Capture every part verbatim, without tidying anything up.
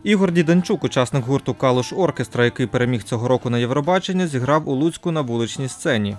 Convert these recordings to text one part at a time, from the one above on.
Ігор Діденчук, учасник гурту «Калуш Оркестра», який переміг цього року на Євробачення, зіграв у Луцьку на вуличній сцені.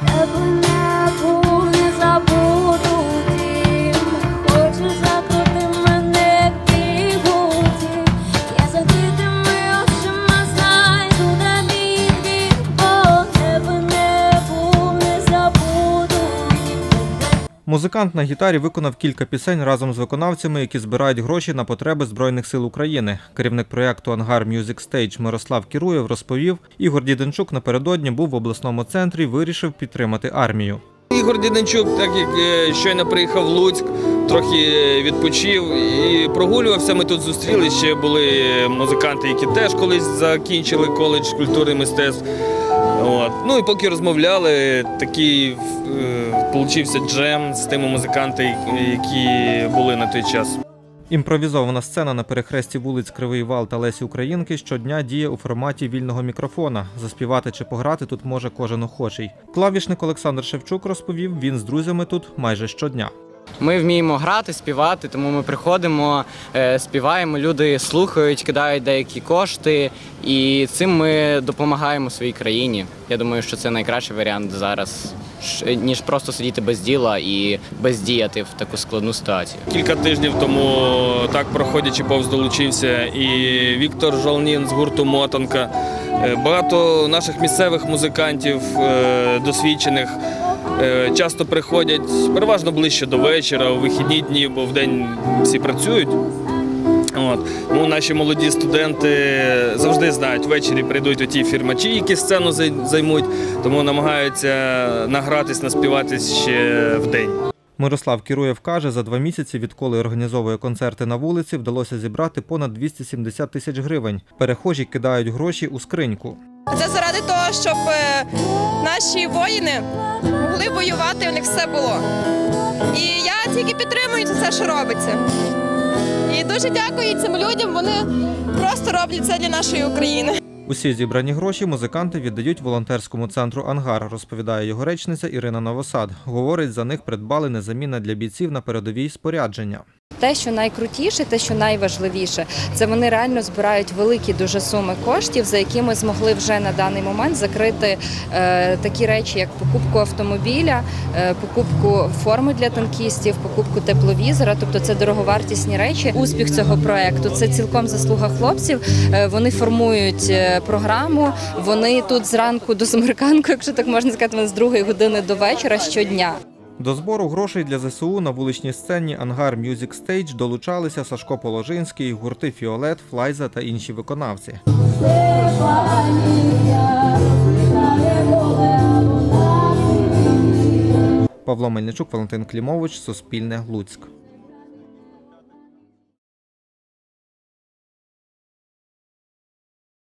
Музикант на гітарі виконав кілька пісень разом з виконавцями, які збирають гроші на потреби Збройних сил України. Керівник проєкту «Ангар Music Stage» Мирослав Кіруєв розповів, Ігор Діденчук напередодні був в обласному центрі і вирішив підтримати армію. Ігор Діденчук, так як щойно приїхав в Луцьк, трохи відпочив і прогулювався. Ми тут зустрілися, ще були музиканти, які теж колись закінчили коледж культури і мистецтв. От. Ну і поки розмовляли, такий е, получився джем з тими музикантами, які були на той час. Імпровізована сцена на перехресті вулиць Кривий Вал та Лесі Українки щодня діє у форматі вільного мікрофона. Заспівати чи пограти тут може кожен охочий. Клавішник Олександр Шевчук розповів, він з друзями тут майже щодня. Ми вміємо грати, співати, тому ми приходимо, співаємо, люди слухають, кидають деякі кошти, і цим ми допомагаємо своїй країні. Я думаю, що це найкращий варіант зараз, ніж просто сидіти без діла і бездіяти в таку складну ситуацію. Кілька тижнів тому, так проходячи повз, долучився і Віктор Жолнін з гурту «Мотанка». Багато наших місцевих музикантів, досвідчених, часто приходять, переважно ближче до вечора, у вихідні дні, бо вдень всі працюють. От. Ну, наші молоді студенти завжди знають, ввечері прийдуть оті фірмачі, які сцену займуть, тому намагаються награтись, наспіватись ще вдень. Мирослав Кіруєв каже, за два місяці, відколи організовує концерти на вулиці, вдалося зібрати понад двісті сімдесят тисяч гривень. Перехожі кидають гроші у скриньку. Це заради того, щоб наші воїни могли воювати, у них все було. І я тільки підтримую це, що робиться. І дуже дякую цим людям, вони просто роблять це для нашої України. Усі зібрані гроші музиканти віддають волонтерському центру «Ангар», розповідає його речниця Ірина Новосад. Говорить, за них придбали незамінне для бійців на передовій спорядження. Те, що найкрутіше, те, що найважливіше, це вони реально збирають великі дуже суми коштів, за які ми змогли вже на даний момент закрити е, такі речі, як покупку автомобіля, е, покупку форми для танкістів, покупку тепловізора, тобто це дороговартісні речі. Успіх цього проєкту – це цілком заслуга хлопців, е, вони формують програму, вони тут зранку до смерканку, якщо так можна сказати, вони з другої години до вечора щодня. До збору грошей для зе се у на вуличній сцені «Ангар Music Stage» долучалися Сашко Положинський, гурти «Фіолет», «Флайза» та інші виконавці. Павло Мельничук, Валентин Клімович, Суспільне, Луцьк.